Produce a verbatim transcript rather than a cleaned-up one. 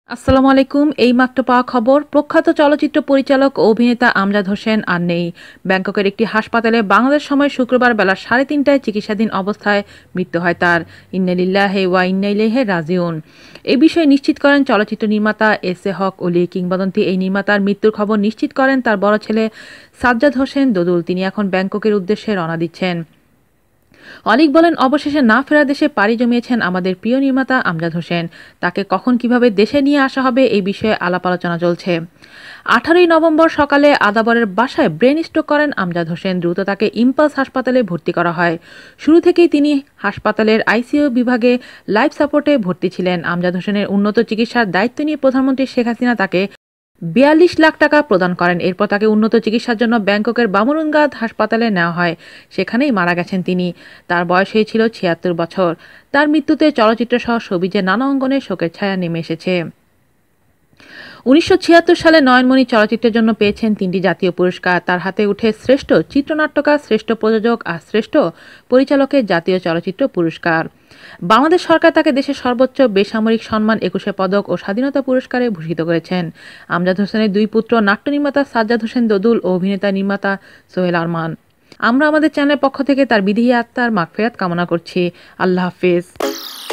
আসসালামু আলাইকুম। এই মাত্র পাওয়া খবর, প্রখ্যাত চলচ্চিত্র পরিচালক ও অভিনেতা আমজাদ হোসেন আর নেই। ব্যাংককের একটি হাসপাতালে বাংলাদেশ সময় শুক্রবার বেলা সাড়ে তিনটায় চিকিৎসাধীন অবস্থায় মৃত্যু হয় তার। ইন্না লিল্লাহি ওয়া ইন্না ইলাইহি রাজিউন। এই বিষয়ে নিশ্চিত করেন চলচ্চিত্র নির্মাতা এস এ হক অলি। কিংবদন্তি এই নির্মাতার মৃত্যুর খবর নিশ্চিত করেন তার বড় ছেলে সাজ্জাদ হোসেন দোদুল। তিনি এখন ব্যাংককের উদ্দেশ্যে রওনা দিচ্ছেন। অলিক বলেন, অবশেষে না ফেরা দেশে পাড়ি জমিয়েছেন আমাদের প্রিয় নির্মাতা আমজাদ হোসেন। তাকে কখন কিভাবে দেশে নিয়ে আসা হবে এই বিষয়ে আলাপ আলোচনা চলছে। আঠারোই নভেম্বর সকালে আদাবরের বাসায় ব্রেন স্ট্রোক করেন আমজাদ হোসেন। দ্রুত তাকে ইম্পালস হাসপাতালে ভর্তি করা হয়। শুরু থেকেই তিনি হাসপাতালের আইসিইউ বিভাগে লাইফ সাপোর্টে ভর্তি ছিলেন। আমজাদ হোসেনের উন্নত চিকিৎসার দায়িত্ব নিয়ে প্রধানমন্ত্রী শেখ হাসিনা তাকে বিয়াল্লিশ লাখ টাকা প্রদান করেন। এরপর তাকে উন্নত চিকিৎসার জন্য ব্যাংককের বামরুনগাদ হাসপাতালে নেওয়া হয়। সেখানেই মারা গেছেন তিনি। তার বয়স হয়েছিল ছিয়াত্তর বছর। তার মৃত্যুতে চলচ্চিত্র সহ সবিজে নানা অঙ্গনে শোকের ছায়া নেমে এসেছে। উনিশশো ছিয়াত্তর সালে নয়নমণি চলচ্চিত্রের জন্য পেয়েছেন তিনটি জাতীয় পুরস্কার। তার হাতে উঠে শ্রেষ্ঠ চিত্রনাট্যকার, শ্রেষ্ঠ প্রযোজক আর শ্রেষ্ঠ পরিচালকের জাতীয় চলচ্চিত্র পুরস্কার। বাংলাদেশ সরকার তাকে দেশের সর্বোচ্চ বেসামরিক সম্মান একুশে পদক ও স্বাধীনতা পুরস্কারে ভূষিত করেছেন। আমজাদ হোসেনের দুই পুত্র নাট্য নির্মাতা সাজ্জাদ হোসেন দোদুল ও অভিনেতা নির্মাতা সোহেল আরমান। আমরা আমাদের চ্যানেলের পক্ষ থেকে তার বিদেহী আত্মার মাগফিরাত কামনা করছি। আল্লাহ হাফেজ।